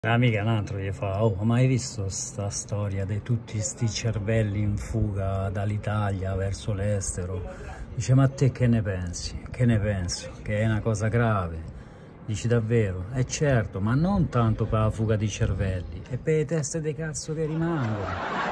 L'amica un altro gli fa: oh, ma hai visto sta storia di tutti sti cervelli in fuga dall'Italia verso l'estero? Dice: ma te che ne pensi? Che ne penso? Che è una cosa grave. Dici davvero? Certo, ma non tanto per la fuga di cervelli, è per le teste di cazzo che rimangono.